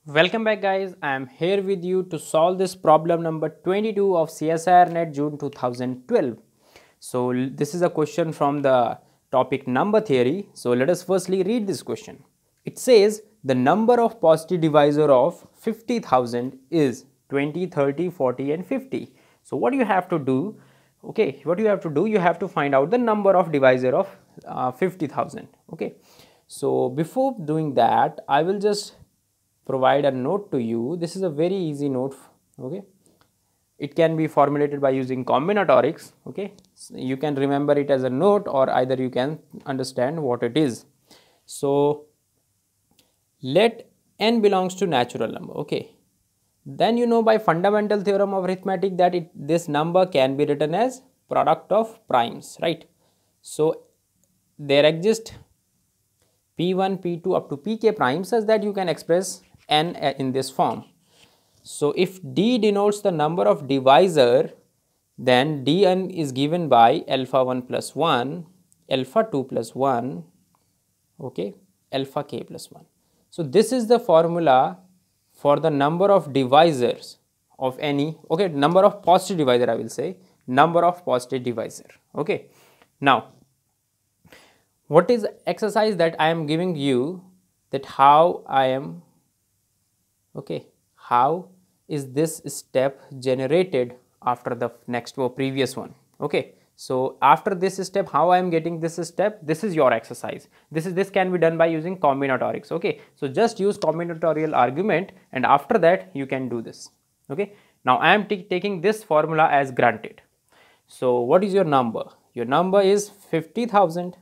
Welcome back guys, I am here with you to solve this problem number 22 of CSIR NET June 2012. So this is a question from the topic number theory. So let us firstly read this question. It says the number of positive divisor of 50,000 is 20, 30, 40 and 50. So what you have to do, you have to find out the number of divisor of 50,000. Okay. So before doing that, I will just provide a note to you. This is a very easy note. Okay, it can be formulated by using combinatorics. Okay, so you can remember it as a note, or either you can understand what it is. So let n belongs to natural number. Okay, then you know by fundamental theorem of arithmetic that this number can be written as product of primes, right? So there exist p1 p2 up to pk prime such that you can express n in this form. So if d denotes the number of divisor, then dn is given by alpha 1 plus 1, alpha 2 plus 1, okay, alpha k plus 1. So this is the formula for the number of divisors of any, okay, number of positive divisor, I will say number of positive divisor. Okay, now what is exercise that I am giving you, that how I am, okay, how is this step generated after the next or previous one. Okay, so after this step, how I am getting this step, this is your exercise. This can be done by using combinatorics. Okay, so just use combinatorial argument and after that you can do this. Okay, now I am taking this formula as granted. So what is your number? Your number is 50,000.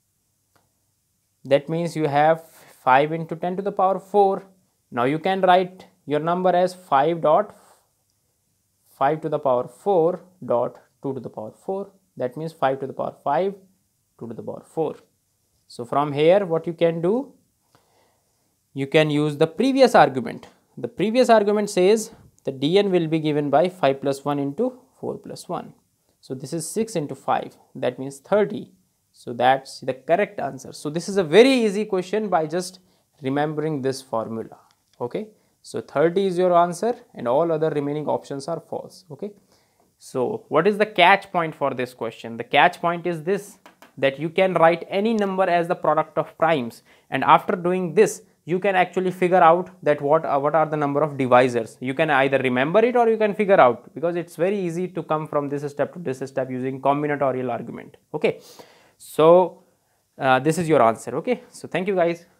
That means you have 5 into 10 to the power 4. Now you can write your number as 5 dot 5 to the power 4 dot 2 to the power 4. That means 5 to the power 5, 2 to the power 4. So from here what you can do, you can use the previous argument. The previous argument says the dn will be given by 5 plus 1 into 4 plus 1. So this is 6 into 5, that means 30. So that's the correct answer. So this is a very easy question by just remembering this formula. Okay, so 30 is your answer and all other remaining options are false. Okay, so what is the catch point for this question? The catch point is this, that you can write any number as the product of primes, and after doing this you can actually figure out that what are the number of divisors. You can either remember it or you can figure out, because it's very easy to come from this step to this step using combinatorial argument. Okay, so this is your answer. Okay, so thank you guys.